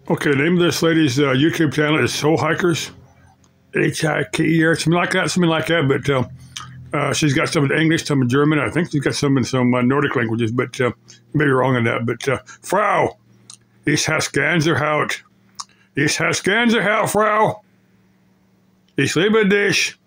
Okay, the name of this lady's YouTube channel is Soul Hikers, H-I-K-E-R, something like that. But she's got some in English, some in German. I think she's got some in some Nordic languages, but maybe wrong on that. But Frau, ich has Gänsehaut. Ich has Gänsehaut, Frau. Ich liebe dich.